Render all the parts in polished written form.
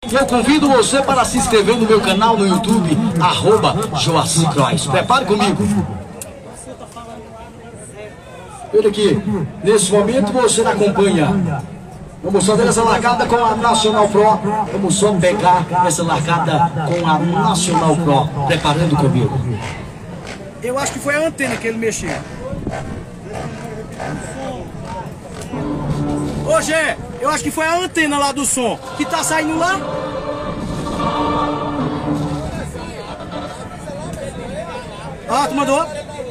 eu convido você para se inscrever no meu canal no YouTube, @JoacirCroix. Prepare comigo. Olha aqui, nesse momento você acompanha. Vamos fazer essa largada com a Nacional Pro. Vamos só pegar essa largada com a Nacional Pro. Preparando comigo. Eu acho que foi a antena que ele mexeu. Ô Gé, eu acho que foi a antena lá do som que tá saindo lá. Ah, tu mandou?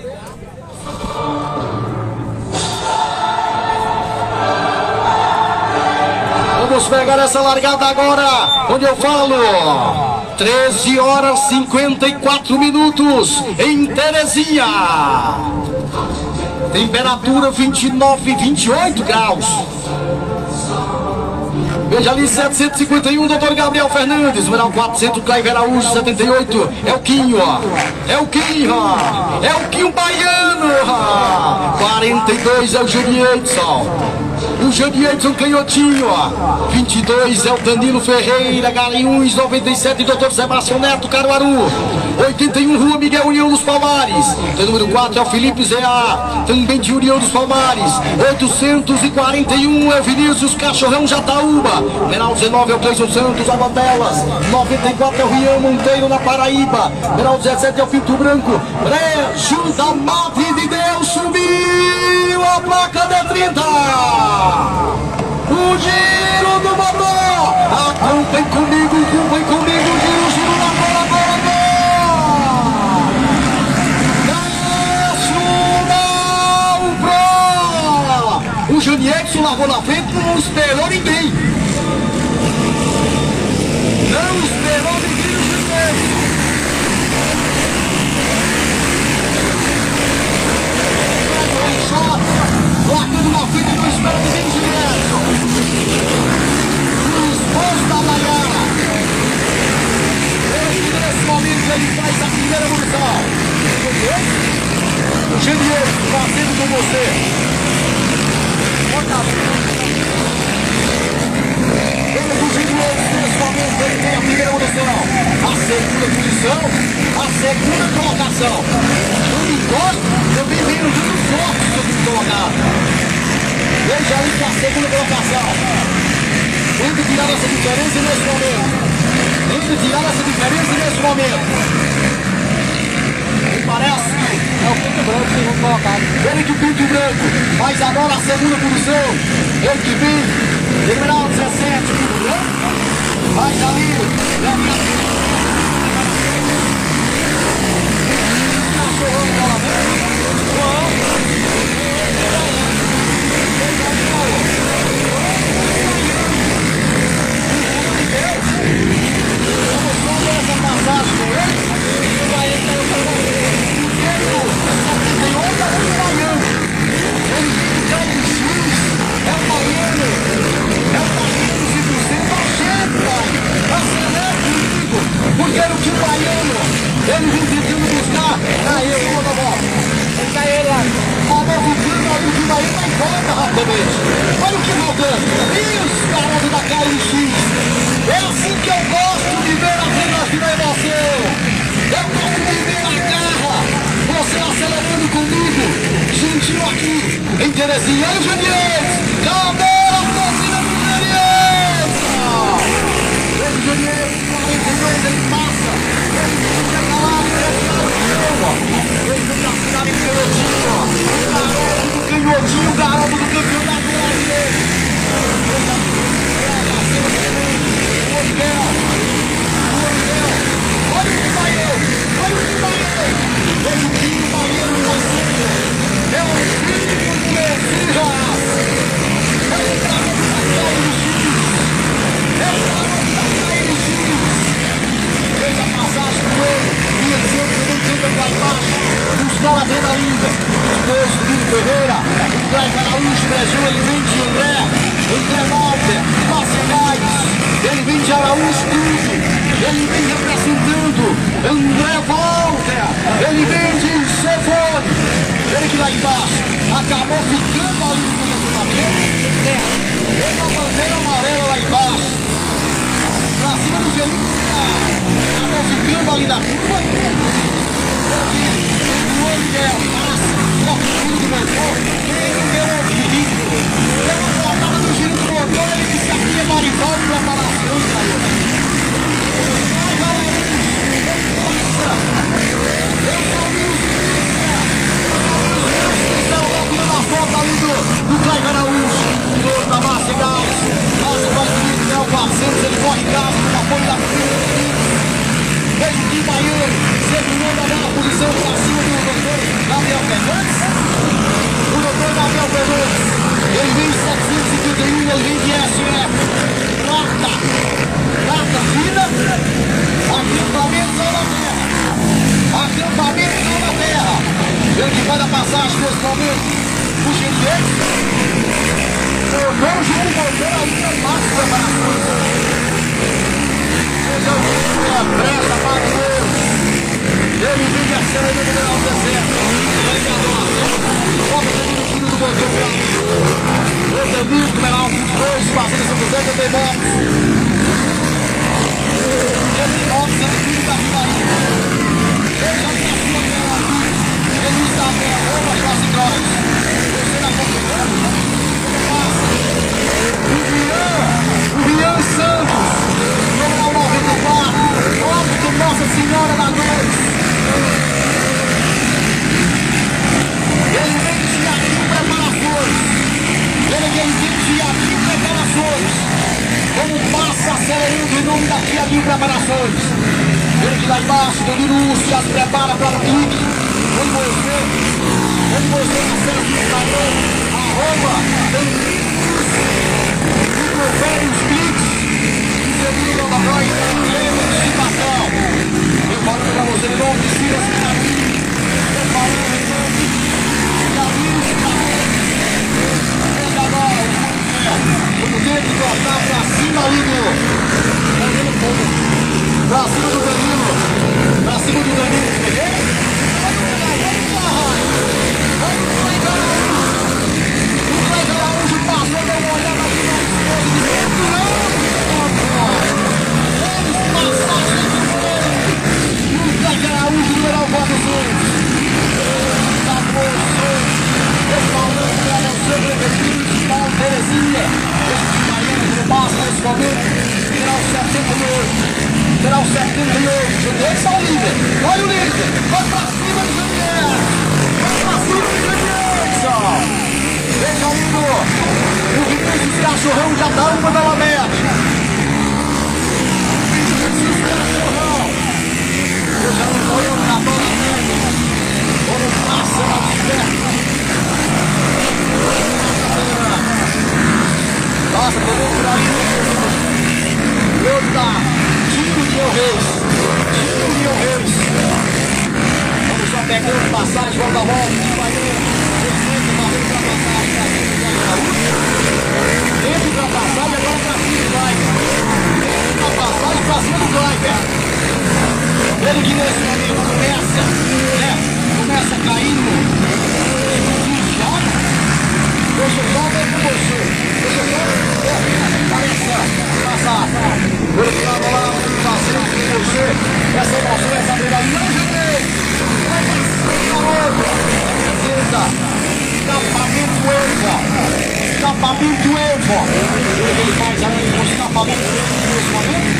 Vamos pegar essa largada agora, onde eu falo 13 horas 54 minutos em Terezinha. Temperatura 29, 28 graus. Veja ali, 751, Dr. Gabriel Fernandes. Numeral 400, Cleiver Araújo, 78. É o Quinho, ó. É o Quinho, ó. É o Quinho Baiano, ó. 42 é o Júlio Edson. O Júlio Edson Canhotinho, ó. 22 é o Danilo Ferreira, Galinhos. 97, Dr. Sebastião Neto, Caruaru. 81, Rua Miguel União dos Palmares. O número 4 é o Felipe Zé.A., também de União dos Palmares. 841 é Vinícius Cachorrão Jataúba. Numeral 19 é o Cleison Santos, Aguadelas. 94 é o Rian Monteiro, na Paraíba. Numeral 17 é o Pinto Branco. Brejo da Madre de Deus, subiu a placa de 30. O giro do motor. Acompanhe comigo, giro, giro na bola, bola. O Janiexo largou na frente, não esperou ninguém. Não esperou ninguém no Janiexo. Largando na frente, não espera ninguém no Janiexo. O esposo da Maiara. Nesse momento ele faz a primeira munição. O Janiexo fazendo com você. Nesse momento ele tem a primeira posição, a segunda posição, a segunda colocação. O encosto também vem no muito forte do segundo colocado. Veja aí que a segunda colocação. Tenta tirar essa diferença nesse momento. Me parece que é o Pinto Branco, segundo colocado. Ele que o Pinto Branco, mas agora a segunda posição. Ele que vem, numeral 17, Pinto Branco. Mas ali, porque era o que o baiano, ele vem tentando buscar, aí eu vou dar bola. Ele cai ele lá. A nova clima do que o baiano vai embora rapidamente. Olha o que voltando. E os caras da KLX. É assim que eu gosto de ver a vida da emoção. Eu gosto de ver a garra. Você acelerando comigo. Sentiu aqui em Terezinha. Olha o Janies. Cadê a torcida do Janies? O Janies, 42, ele passa. Ele fica calado, ele tá no chão. Ele fica cidade em Canhotinho. O garoto do campeonato brasileiro. Olha o que vai eu. Veja o que o Baiano você. É o filho do Messias. É o garoto da KLX. É o garoto da KLX. Veja a passagem com ele. E ele sempre não tenta pra baixo. Os caras dentro da liga. Depois do Felipe Ferreira. O Cleiton Araújo, Brejão, ele vem de André Walter, Marcelais. Ele vem de Araújo Cruz. Ele vem representando André Walter. Ele vem de Cefone. Ele que lá embaixo acabou ficando ali no relacionamento. Ele a bandeira amarela lá embaixo. Pra cima ali na curva. O olho dela passa, toca o giro do motor. Quem não deu ouvido? Deu uma voltada no giro do motor, ele disse aqui é Marivaldo Preparações, galera. Volta ali do Cleber Araújo, piloto da Márcia Gás. Márcia vai subir no 400, ele corre em casa, com apoio da frente. Vem de Baiano, segurando ali na posição para cima do doutor Gabriel Fernandes. O doutor Gabriel Fernandes, ele vem em 751, ele vem de SF. Prata fina, acampamento na terra. Acampamento na terra. Ele que vai dar passagem nesse momento. Fugindo dele. Vamos junto com ele ainda mais preparações. Seja o que é pressa, Deus. Ele vive a cena do General Deserto. Volta segundo tiro do motor para mim. Esse é o Bispo, General 22, fazendo São José, que tem motos. Esse motos é o filho da Rivarinha. Ele já está aqui, ele está bem, rouba as classe drogas. O Rian Santos, número 94, óbito Nossa Senhora da Luz. Ele vem de Jardim Preparações. Ele vem de Jardim Preparações. Como passa acelerando em nome da Jardim Preparações. Ele que lá embaixo, do Liru, já se prepara para o clique. Onde você acessa o Instagram, @, os cliques, e segundo o Nova lembra de citação. Eu falo para você em nome de Silas Caminho. Eu falo em nome de Caminho de agora, vamos ter que cortar para cima ali pra cima do Danilo. Pra cima do Danilo, entendeu? Será o 78, eles são líder. Olha o líder, vai pra cima do Junior. Vai pra cima do Junior. Veja lindo, o Vinícius Cachorrão já dá uma novamente. Vinícius Cachorrão. Eu já não estou olhando na bola mesmo. Quando passa na desperta. Passa por dentro da linha. Outro da Tiro de Reis. Vamos só pegando passagem, volta a volta. Dentro da passagem, agora pra cima do Clayper. Dentro da passagem, pra cima do Clayper. Ele que nesse momento começa caindo. Deixa eu só ver com você. Deixa eu só passar. Ele que estava lá fazendo com você. Essa emoção, essa adrenalina. Não, gente! Vai pra escapamento Evo. Escapamento Evo. Ele faz ali com escapamento nesse momento.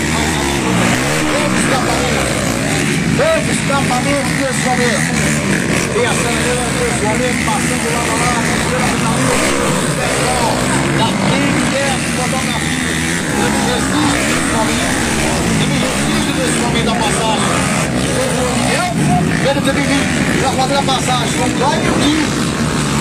Outro escapamento nesse momento. Tem acelerando nesse momento, passando lá na lata, pela finalista. Pessoal, da TNS Fotografia. Ele resiste nesse momento. Ele resiste nesse momento da passagem. Ele teve que já fazer a passagem com o Cláudio e o Kim.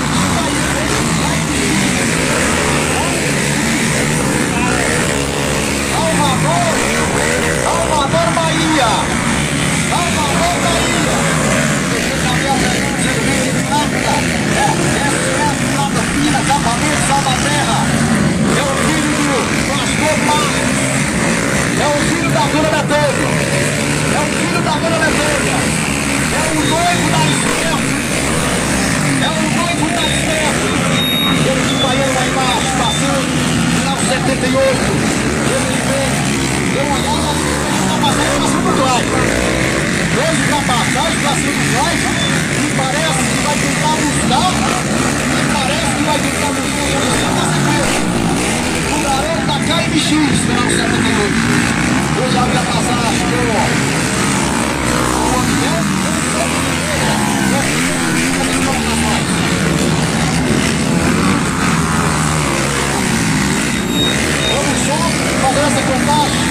Salvador, Bahia. Salvador, Bahia. Gabriel Fernandes, ele vem de África. SS, Prata Fina, Acabamento, Salvaterra. É o filho do pastor Marcos. É o filho da dona Betânia. É o filho da dona Betânia. É o noivo da Esperto. É o noivo da Esperto. Ele de Baiano lá embaixo, passando, final 78. Ele vem, deu uma olhada, está passando do Cláudio. Dois ultrapassagens pra cima do Flight. Me parece que vai tentar buscar. Me parece que vai tentar buscar. O garoto da KMX, final 78. Eu já vi a passagem do... Vamos só fazer essa contagem.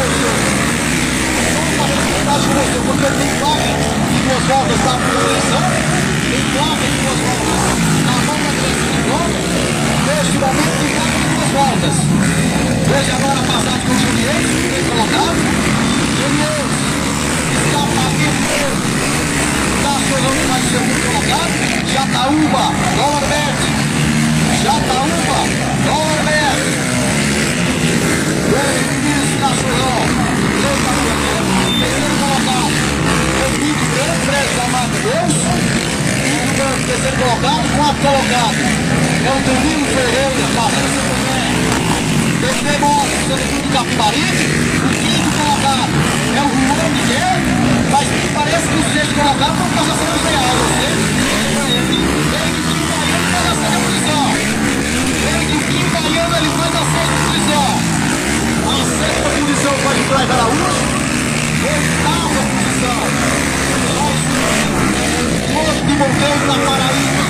Porque tem placa de 2 voltas da direção, tem placa de 2 voltas na mão da direção de volta. Neste momento tem placa de 2 voltas. Veja agora a passagem com o Juliette, que tem colocado. Juliette está pagando. Cachorrão que vai ser muito colocado. Jataúba, Norberto. Jataúba, Norberto. Bem-vindo, cachorrão. Terceiro colocado, o Pico Grande, Prédio da Mata Deus. Pico Grande, terceiro colocado, 4 colocado. É o Danilo Ferreira, fazendo seu também. TT Motos, sendo tudo de Capibaribe. O quinto colocado é o Juan Miguel. Mas me parece que o sexto colocado não está sendo real. Ele que o Baiano faz a sexta posição. Ele que o Baiano ele faz a sexta posição. A sexta posição vai de Clive Araújo. Oitava posição. Monte de Monteiro na Paraíba.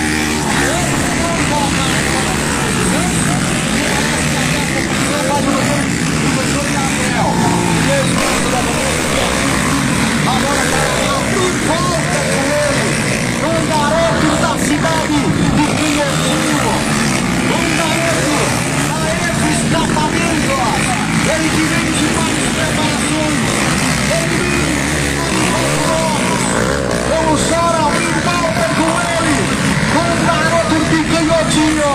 Agora volta com ele. Um garoto da cidade de Pinheirinho. Um garoto da escapamento. Ele que vem de várias preparações. Vamos para o volta com ele, com o garoto de canhotinho.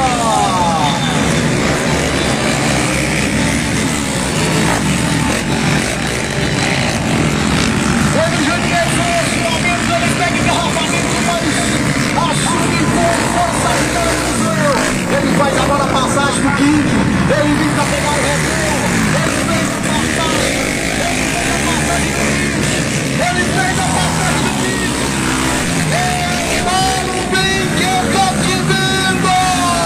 Ele já começou esse momento, ele pega engarrafamento, mas assume com força de Brasil. Ele faz agora a passagem do quinto, ele vem para pegar o retorno, ele fez a passagem, ele fez a passagem do quinto, ele fez a passagem do quinto. Mano, bem que eu tô te vendo!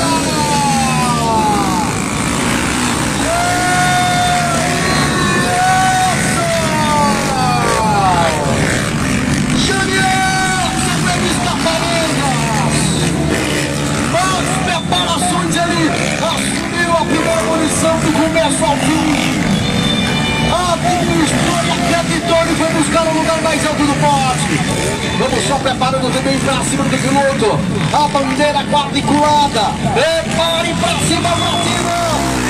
Junior, você me escapamentos! As preparações, ele assumiu a primeira munição do começo ao fim. Administrou e acreditou e foi buscar o lugar mais alto do pote. Vamos só preparando também para cima do piloto. A bandeira quadriculada. Prepare para cima, Martina.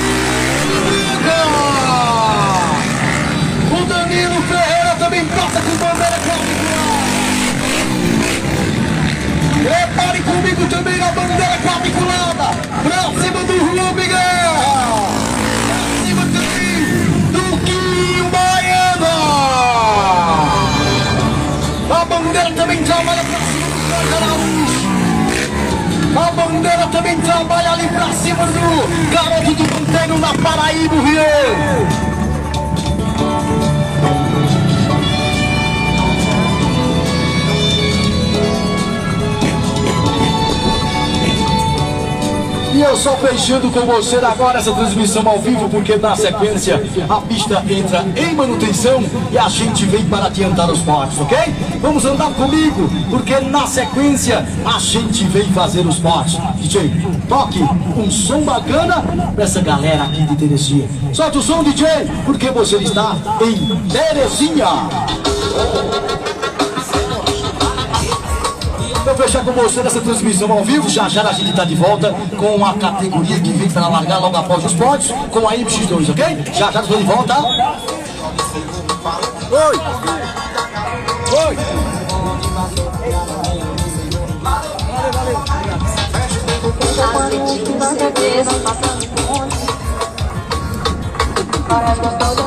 O Danilo Ferreira também passa com bandeira quadriculada. Prepare comigo também a bandeira quadriculada. Para cima do Juan Miguel. Para cima também do Quinho Baiano. A bandeira também trabalha pra cima do Araújo. A bandeira também trabalha ali pra cima do garoto do Monteiro na Paraíba, Rio. E eu só fechando com você agora essa transmissão ao vivo, porque na sequência a pista entra em manutenção e a gente vem para adiantar os potes, ok? Vamos andar comigo, porque na sequência a gente vem fazer os potes. DJ, toque um som bacana para essa galera aqui de Terezinha. Solta o som, DJ, porque você está em Terezinha. Vou fechar com você nessa transmissão ao vivo. Já já a gente está de volta com a categoria que vem para largar logo após os pódios, com a MX2, ok? Já já estou de volta. Oi! Oi! Valeu, valeu.